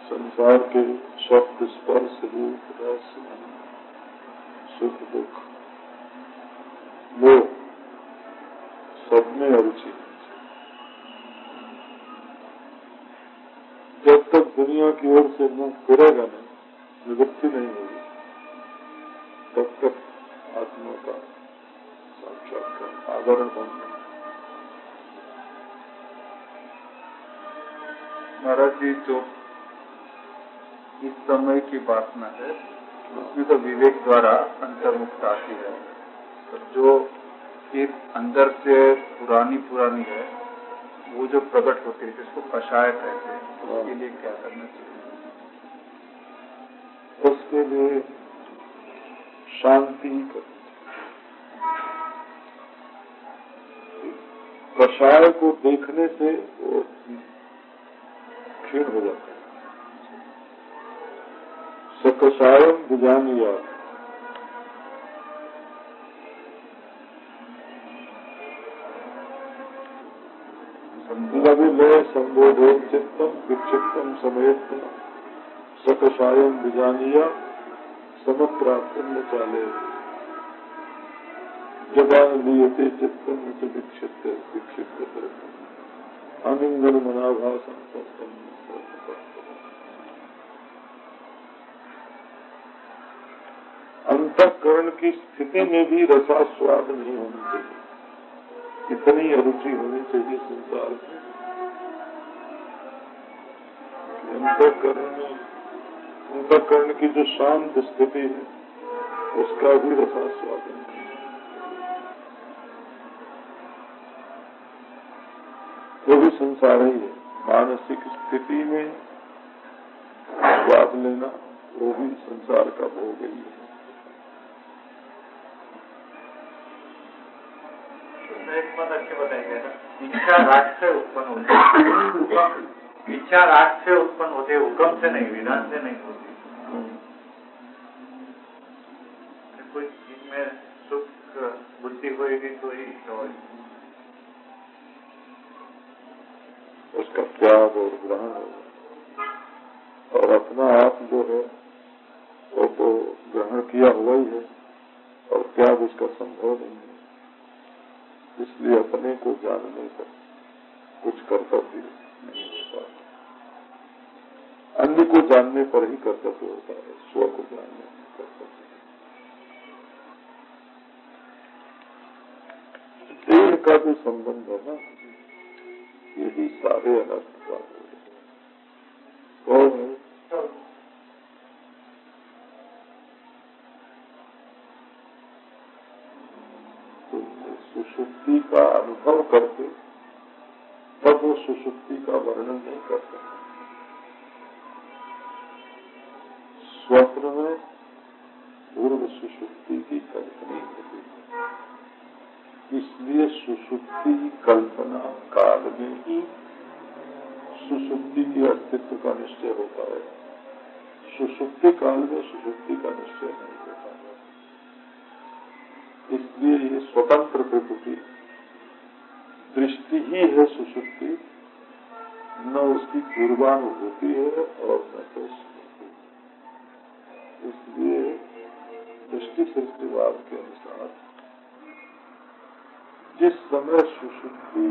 संसार के शब्द स्पर्श रूप रस सुख दुख वो सब में अरुचि। जब तक दुनिया की ओर से मुंह फिरेगा नहीं, निवृत्ति नहीं होगी, तब तक आत्मा का साक्षात्कार आवरण बन। महाराज जी, जो इस समय की वासना है उसमें तो विवेक द्वारा अंतर्मुक्त आती है, तो जो फिर अंदर से पुरानी है वो जो प्रकट होती है जिसको कषाय कहते हैं, उसके लिए क्या करना चाहिए? उसके लिए शांति करनी चाहिए। कषाय को देखने से वो क्षीण हो जाता है। सकषायम विजानीया, लविलय संबोधे चित्तम विक्षिप्तम समेत सकषायम विजानीया समप्राप्तम न चाले जबान लियते चित्तम न विक्षिप्त अनिंगल मनाभासम सत्तम। अंतःकरण की स्थिति में भी रसास्वाद नहीं होना चाहिए, इतनी अरुचि होनी चाहिए संसार में। अंतःकरण की जो शांत स्थिति है उसका भी रसास्वाद नहीं। वो भी संसार ही है। मानसिक स्थिति में स्वाद लेना वो भी संसार का भोग ही है। एक बात अच्छे बताइए ना, इच्छा राग से उत्पन्न होती है, इच्छा राग से उत्पन्न होती है, हुक्म से नहीं, विधान से नहीं होती। कोई जिसमें सुख बुद्धि होगी तो ही उसका त्याग और ग्रहण होगा, और अपना आप जो है वो तो ग्रहण किया हुआ ही है और त्याग उसका संभव नहीं है। इसलिए अपने को जानने पर कुछ कर्तव्य नहीं होता, अन्य को जानने पर ही कर्तव्य होता है, स्व को जानने में कर्तव्य। देह का जो संबंध है ना, यही सारे अनर्थ का हो है। सुषुप्ति का अनुभव करके तब वो सुषुप्ति का वर्णन नहीं कर सकते। स्वप्न में पूर्व सुषुप्ति की कल्पना होती है, इसलिए सुषुप्ति कल्पना काल में ही सुषुप्ति के अस्तित्व का निश्चय होता है। सुषुप्ति काल में सुषुप्ति का निश्चय नहीं होता है। इसलिए ये स्वतंत्र प्रकृति दृष्टि ही है सुषुप्ति, न उसकी पूर्वानुभूति है और न तो स्मृति। इसलिए दृष्टि सृष्टिवाद के अनुसार जिस समय सुषुप्ति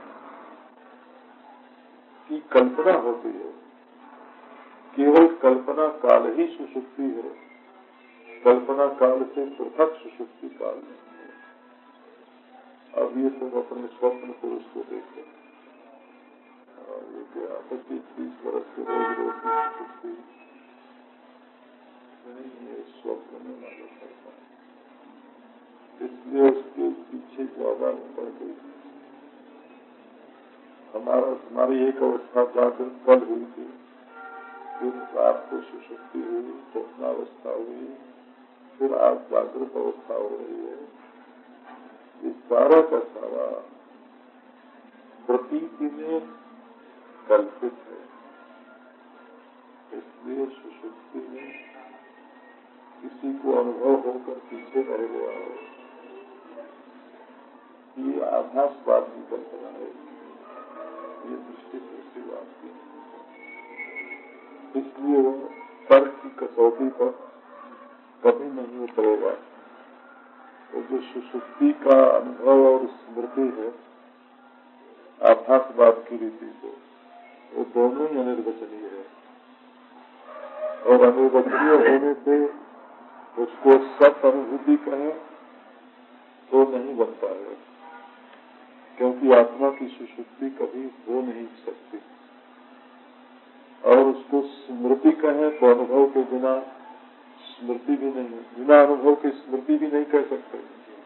की कल्पना होती है, केवल कल्पना काल ही सुषुप्ति है, कल्पना काल से पृथक सुषुप्ति काल नहीं है। अब ये सब अपने स्वप्न पुरुष को देखो, ये आपस की 30 वर्ष के रोज की सुषुप्ति नहीं है, स्वप्न में मालूम पड़ता है। इसलिए उसके पीछे ज्यादा पड़ गई। हमारी एक अवस्था जागृत कल हुई थी, फिर रात को सुषुप्ति हुई, स्वप्नावस्था हुई, फिर आज जागृत अवस्था हो रही है। ये सारा का सारा प्रतीति में कल्पित है। इसलिए सुषुप्ति में किसी को अनुभव होकर पीछे रह गया हो, ये आभासवाद की कल्पना है, ये दृष्टि सृष्टिवाद की। इसलिए वो तर्क की कसौटी पर कभी नहीं उतरेगा। तो जो सुषुप्ति का अनुभव और स्मृति है आभासवाद की रीति से, वो दोनों ही अनिर्वचनीय है। और अनिर्वचनीय होने से उसको सत अनुभूति कहें तो नहीं बनता है, क्योंकि आत्मा की सुषुप्ति कभी हो नहीं सकती। और उसको स्मृति कहें तो अनुभव के बिना स्मृति भी नहीं, बिना अनुभव की स्मृति भी नहीं कह सकते।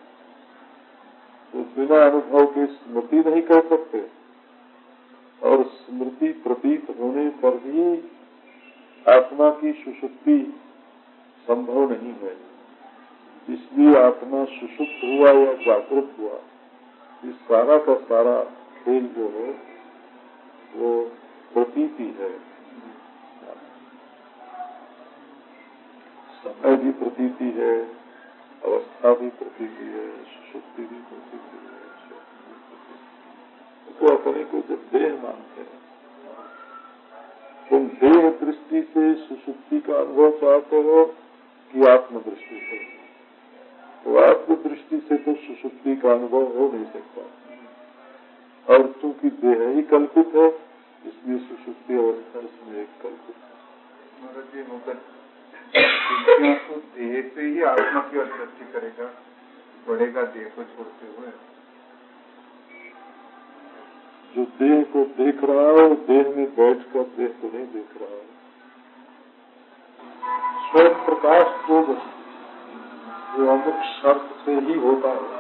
तो बिना अनुभव की स्मृति नहीं कह सकते, और स्मृति प्रतीत होने पर भी आत्मा की सुषुप्ति संभव नहीं है। इसलिए आत्मा सुषुप्त हुआ या जागृत हुआ, इस सारा का सारा खेल जो है वो प्रतीति है। समय भी प्रतीति है, अवस्था भी प्रतीति है, सुषुप्ति भी प्रतीति है। तो अपने को जब देह मानते हैं, तुम देह दृष्टि से सुषुप्ति का अनुभव चाहते हो कि आत्मदृष्टि से? तो आत्मदृष्टि से तो सुषुप्ति का अनुभव हो नहीं सकता। और चूंकि देह ही कल्पित है, इसलिए सुषुप्ति अवस्था इसमें एक कल्पित है। महाराज जी, होकर तो देह से ही आत्मा की अनुभूति करेगा, बढ़ेगा देह को छोड़ते हुए। जो देह को देख रहा है वो देह में बैठकर देह को नहीं देख रहा है। स्वयं प्रकाश जो अमुक शर्त से ही होता है,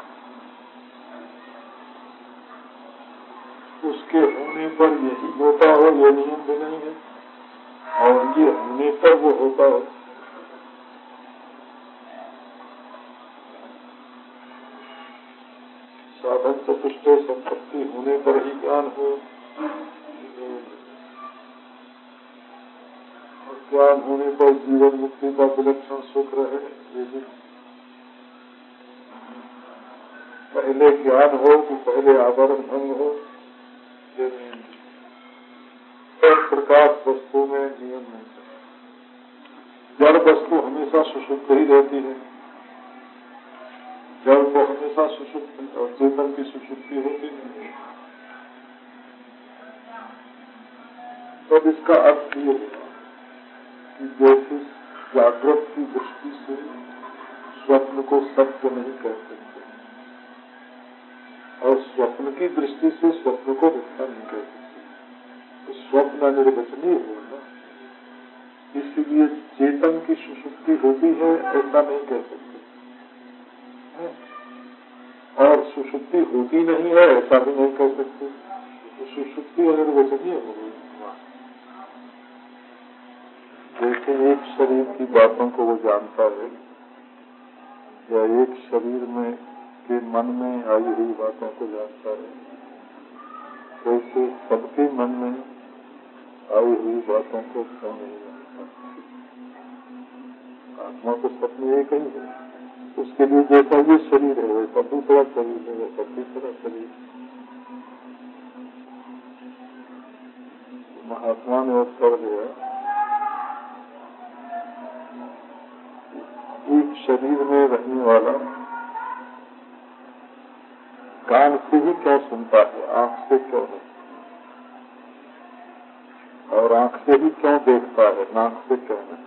उसके होने पर यही होता हो ये नियम भी नहीं है, और ये होने पर वो होता हो। साधन चतुष्ट संपत्ति होने पर ही ज्ञान हो, और ज्ञान होने पर जीवन मुक्ति का विलक्षण सुख रहे। ये भी पहले ज्ञान हो कि पहले आवरण भंग हो, ये नियम। प्रकाश वस्तु में नियम नहीं है। जड़ वस्तु हमेशा सुषुप्त ही रहती है, जड़ को हमेशा सुषुप्त, और चेतन की सुषुप्ति होती नहीं है। तब इसका अर्थ ये है कि जैसे जागृत की दृष्टि से स्वप्न को सत्य नहीं कह सकते, और स्वप्न की दृष्टि से स्वप्न को मिथ्या नहीं कह सकते। तो स्वप्न अनिर्वचनीय है ना, इसलिए चेतन की सुषुप्ति होती है ऐसा नहीं कह सकते, और सुषुप्ति होती नहीं है ऐसा भी नहीं कह सकते। तो सुषुप्ति अनिर्वचनीय हो गई। जैसे एक शरीर की बातों को वो जानता है, या एक शरीर में के मन में आई हुई बातों को जानता है, वैसे सबके मन में आई हुई बातों को क्यों नहीं जानता? आत्मा तो सपने एक ही है, उसके लिए जैसा ये शरीर है वैसा दूसरा शरीर है, वैसा तीसरा शरीर। महात्मा ने उत्तर दिया, एक शरीर में रहने वाला कान से ही क्यों सुनता है, आंख से क्यों नहीं? और आंख से ही क्यों देखता है, नाक से क्यों नहीं?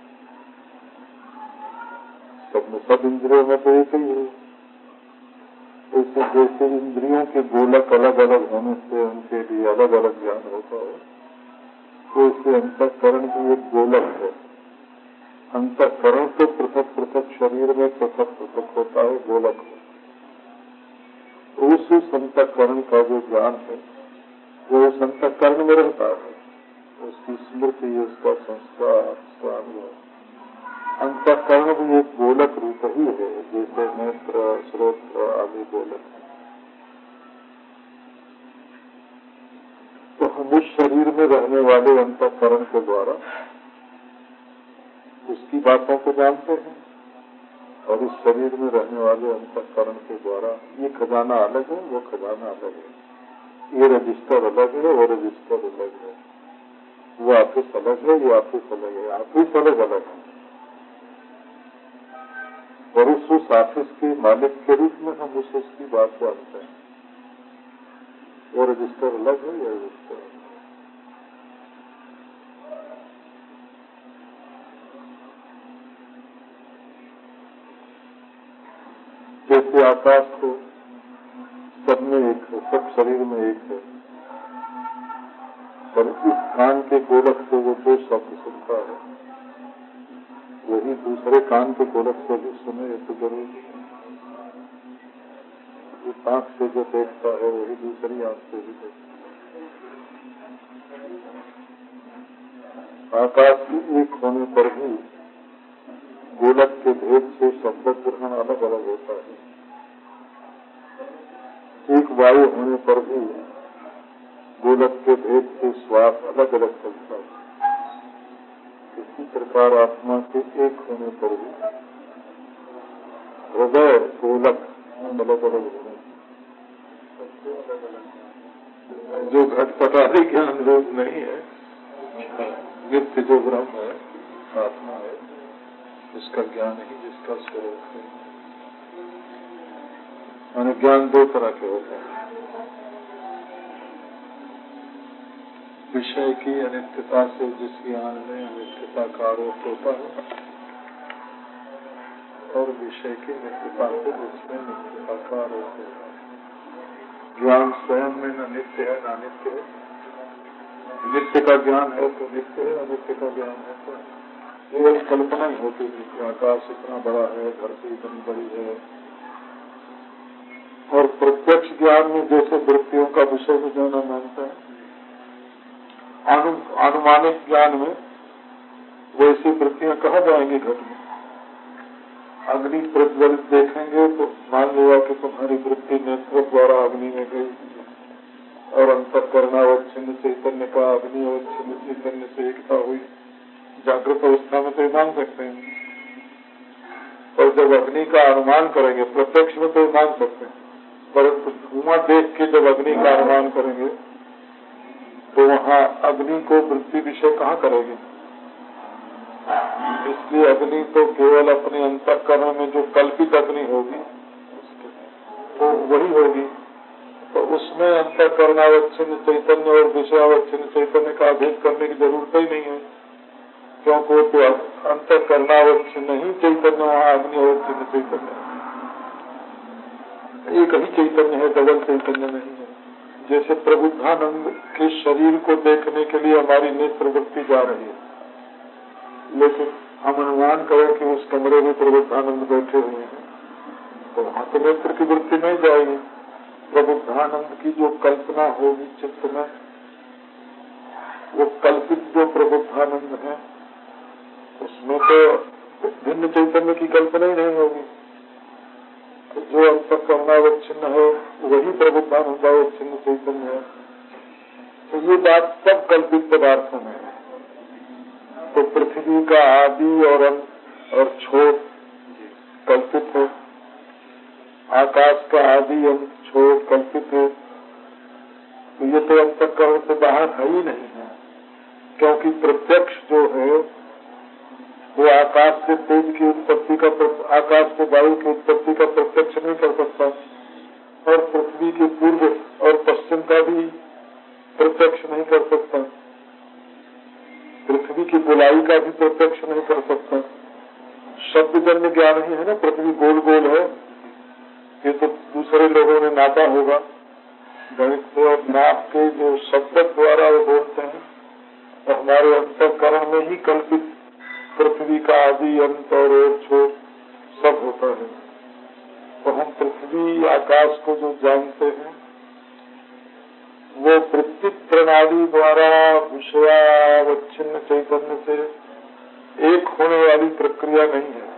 सब में सब इंद्रियों में तो एक ही है। ऐसे जैसे इंद्रियों के गोलक अलग अलग होने से उनके लिए अलग अलग ज्ञान होता है, तो इससे अंतःकरण भी एक गोलक है। अंतःकरण तो पृथक पृथक शरीर में पृथक पृथक होता है, गोलक है। उस अंतःकरण का जो ज्ञान है वो उस अंतःकरण में रहता है, उसकी स्मृति, उसका संस्कार, उसका अनुभव। अंतःकरण भी एक गोलक रूप ही है, जैसे नेत्र, श्रोत्र आदि गोलक है। तो हम उस शरीर में रहने वाले अंतःकरण के द्वारा उसकी बातों को जानते हैं, और इस शरीर में रहने वाले अंतःकरण के द्वारा ये खजाना अलग है, वो खजाना अलग है, ये रजिस्टर अलग है, वो रजिस्टर अलग है, वो ऑफिस अलग है, ये ऑफिस अलग है, ऑफिस अलग अलग है। और उस ऑफिस के मालिक के रूप में हम उसकी बात जानते हैं। वो रजिस्टर अलग है, या रजिस्टर अलग है। जैसे आकाश को सब में एक है, सब शरीर में एक है, पर इस कान के गोलक से वो जो शब्द सुनता है वही दूसरे कान के गोलक से भी सुने, ये तो जरूरी है। इस आंख से जो देखता है वही दूसरी आंख से भी देखता है। आकाश के एक होने पर भी गोलक के भेद से शब्द ग्रहण अलग अलग होता है। एक वायु होने पर भी गोलक के भेद से श्वास अलग अलग चलता है। इसी प्रकार आत्मा के एक होने पर भी हृदय गोलक अलग अलग होने, जो घटपटादी ज्ञान रूप नहीं है, नित्य जो ब्रह्म है, आत्मा है, इसका ज्ञान ही जिसका स्वरूप है। माने ज्ञान दो तरह के होते हैं। विषय की अनित्यता से जिस ज्ञान में अनित्यता का आरोप होता है, और विषय की नित्यता से जिसमें नित्यता का आरोप होता है। ज्ञान स्वयं में न नित्य है न अनित्य है। नित्य का ज्ञान है तो नित्य है, अनित्य का ज्ञान है तो केवल कल्पना ही होती है कि आकाश इतना बड़ा है, धरती इतनी बड़ी है। और प्रत्यक्ष ज्ञान में जैसे वृत्तियों का विषय में जाना मानता है, अनुमानिक ज्ञान में वैसी वृत्तियां कहाँ जाएंगी घट में। अग्नि प्रज्वलित देखेंगे तो मान लिया कि तुम्हारी वृत्ति नेत्र द्वारा अग्नि में गई, और अंतःकरणावच्छिन्न चैतन्य का अग्नि अवच्छिन्न चैतन्य से एकता हुई। जागृत अवस्था में तो मान सकते हैं, और जब अग्नि का अनुमान करेंगे, प्रत्यक्ष में तो मान सकते हैं, परंतु धुआं देख के जब अग्नि का अनुमान करेंगे तो वहाँ अग्नि को वृत्ति विषय कहाँ करेगी। इसलिए अग्नि तो केवल अपने अंतःकरण में जो कल्पित अग्नि होगी तो वही होगी। तो उसमें अंतःकरणावच्छिन्न चैतन्य और विषयावच्छिन्न चैतन्य का भेद करने की जरूरत ही नहीं है, क्योंकि वो तो अंतःकरणावच्छिन्न ही चैतन्य, वहाँ अग्निवच्छिन्न चैतन्य एक ही चैतन्य है, डबल चैतन्य नहीं है। जैसे प्रबुद्धानंद के शरीर को देखने के लिए हमारी नेत्र वृत्ति जा रही है, लेकिन हम अनुमान करें कि उस कमरे में प्रबुद्धानंद बैठे हुए हैं, तो वहां तो नेत्र की वृत्ति नहीं जाएगी। प्रबुद्धानंद की जो कल्पना होगी चित्त में, वो कल्पित जो प्रबुद्धानंद है, उसमें तो भिन्न चैतन्य की कल्पना ही नहीं होगी। तो जो अंतःकरणावच्छिन्न है वही प्रबुद्धानंदावच्छिन्न चैतन्य है। तो ये बात सब कल्पित पदार्थों में है। तो पृथ्वी का आदि और अंत और छोर कल्पित है, आकाश का आदि अंत छोर कल्पित है। तो ये तो अंतःकरण से बाहर है ही नहीं है, क्योंकि प्रत्यक्ष जो है वो आकाश से तेज की उत्पत्ति का, आकाश से वायु की उत्पत्ति का प्रत्यक्ष नहीं कर सकता, और पृथ्वी के पूर्व और पश्चिम का भी प्रत्यक्ष नहीं कर सकता, पृथ्वी की बुलाई का भी प्रत्यक्ष नहीं कर सकता। शब्दजन्य ज्ञान ही है ना, पृथ्वी गोल गोल है, ये तो दूसरे लोगों ने नापा होगा, गणित और नाप के जो शब्द द्वारा वो बोलते हैं, तो हमारे अंतःकरण में ही कल्पित पृथ्वी का आदि अंत और छोर सब होता है। तो हम पृथ्वी आकाश को जो जानते हैं वो वृत्ति प्रणाली द्वारा विषयावच्छिन्न चैतन्य से एक होने वाली प्रक्रिया नहीं है।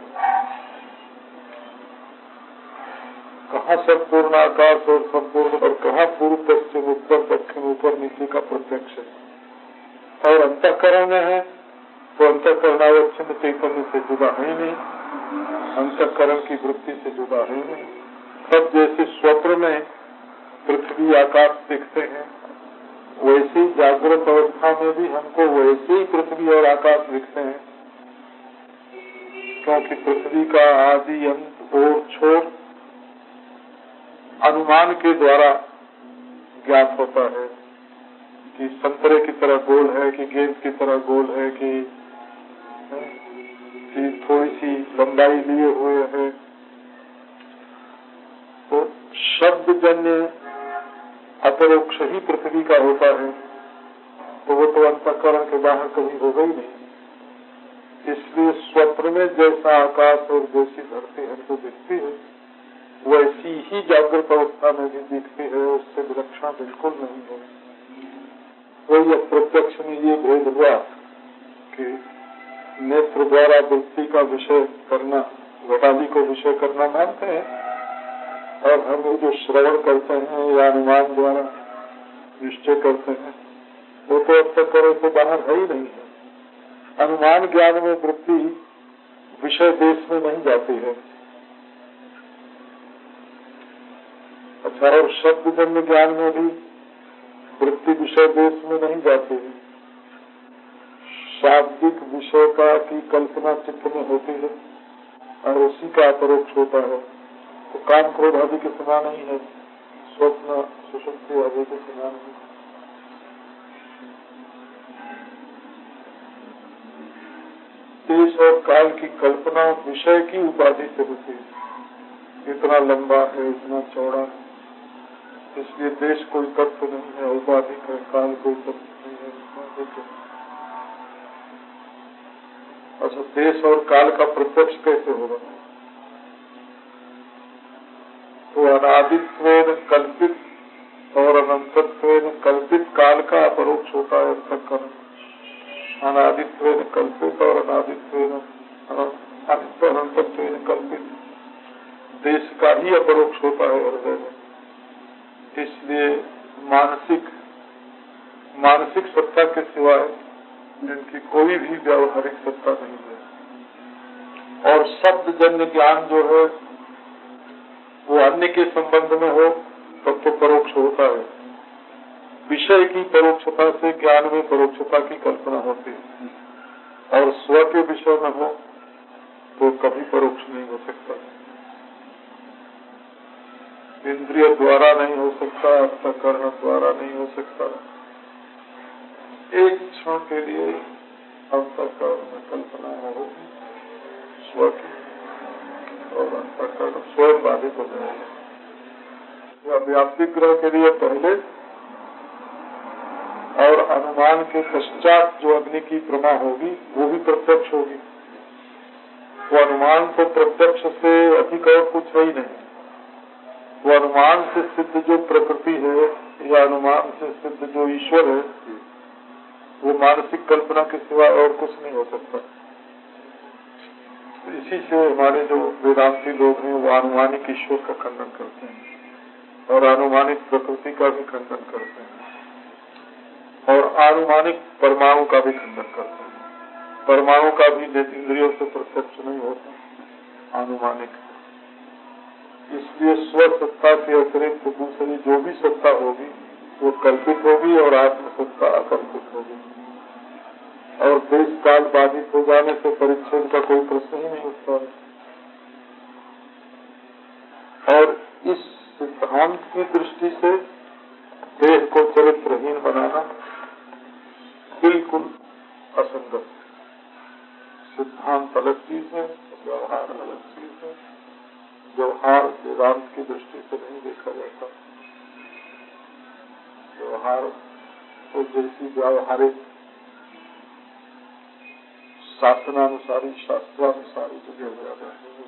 कहाँ संपूर्ण आकाश और संपूर्ण, और कहाँ पूर्व पश्चिम उत्तर दक्षिण ऊपर नीचे का प्रत्यक्ष है। और अंतःकरण में है तो अंतःकरणावच्छिन्न चैतन्य से जुड़ा है ही नहीं, अंतःकरण की वृत्ति से जुड़ा है ही नहीं। तब जैसे स्वप्न में पृथ्वी आकाश दिखते हैं, वैसे ही जागृत अवस्था में भी हमको वैसे ही पृथ्वी और आकाश दिखते हैं, क्योंकि पृथ्वी का आदि अंत और छोर अनुमान के द्वारा ज्ञात होता है कि संतरे की तरह गोल है कि गेंद की तरह गोल है कि थोड़ी सी लंबाई लिए हुए है। तो शब्दजन्य अपरोक्ष ही पृथ्वी का होता है, तो वो तो अंतःकरण के बाहर कभी होगा ही नहीं। इसलिए स्वप्न में जैसा आकाश और जैसी धरती हमको दिखती है वैसी ही जागृत अवस्था में भी दिखती है, उससे विलक्षण बिल्कुल नहीं है। वही अप्रत्यक्ष में ये भेद हुआ कि नेत्र द्वारा वृत्ति का विषय करना, घटादी को विषय करना मानते हैं, और हम जो श्रवण करते हैं या अनुमान द्वारा निश्चय करते हैं वो तो अब तक करे से बाहर है ही नहीं है। अनुमान ज्ञान में वृत्ति विषय देश में नहीं जाती है। अच्छा, और शब्दजन्य ज्ञान में भी वृत्ति विषय देश में नहीं जाती है। शाब्दिक विषय का की कल्पना चित्त में होती है और उसी का अपरोक्ष होता है। तो काम क्रोध आदि के समान नहीं है, स्वप्न सुषुप्ति आदि के समान है। देश और काल की कल्पना विषय की उपाधि से होती है। इतना लंबा है, इतना चौड़ा है, इसलिए देश कोई तत्व नहीं है, उपाधि है, काल कोई तत्व नहीं है, उपाधि है। अच्छा, देश और काल का प्रत्यक्ष कैसे होगा? तो अनादित्वेन कल्पित और अनंतत्वेन कल्पित काल का अपरोक्ष होता है अंतःकरण। अनादित्वेन कल्पित और अनादित्वेन अनंतत्वेन कल्पित देश का ही अपरोक्ष होता है हृदय में। इसलिए मानसिक सत्ता के सिवाय इनकी कोई भी व्यावहारिक सत्ता नहीं है। और शब्दजन्य ज्ञान जो है वो अन्य के संबंध में हो तब तो परोक्ष होता है। विषय की परोक्षता से ज्ञान में परोक्षता की कल्पना होती है, और स्व के विषय में हो तो कभी परोक्ष नहीं हो सकता। इंद्रिय द्वारा नहीं हो सकता, अंतःकरण द्वारा नहीं हो सकता। एक क्षण के लिए अंतःकरण में कल्पना होगी स्व की, और अंतःकरण स्वयं बाधित हो जाएगा। व्याप्तिक ग्रह के लिए पहले और अनुमान के पश्चात जो अग्नि की प्रमा होगी वो भी प्रत्यक्ष होगी। वो अनुमान तो प्रत्यक्ष से अधिक और कुछ है ही नहीं। वो अनुमान से सिद्ध जो प्रकृति है या अनुमान से सिद्ध जो ईश्वर है वो मानसिक कल्पना के सिवा और कुछ नहीं हो सकता। इसी से हमारे जो वेदांती लोग हैं वो अनुमानिक ईश्वर का खंडन करते हैं और अनुमानिक प्रकृति का भी खंडन करते हैं और अनुमानिक परमाणु का भी खंडन करते हैं। परमाणु का भी इंद्रियों से प्रत्यक्ष नहीं होता, अनुमानिक। इसलिए स्व सत्ता के अतिरिक्त दूसरी जो भी सत्ता होगी वो कल्पित होगी और आत्मसत्ता अकल्पित होगी। और देश काल बाधित हो जाने से परिच्छेद का कोई प्रश्न ही नहीं उठता है। और इस सिद्धांत की दृष्टि से देह को चरित्रहीन बनाना बिल्कुल असंगत। सिद्धांत अलग चीज है, व्यवहार अलग चीज है। व्यवहार वेदांत की दृष्टि से नहीं देखा जाता। व्यवहार तो जैसी व्यावहारिक शासनानुसारी शास्त्रानुसारी जो व्यवहार है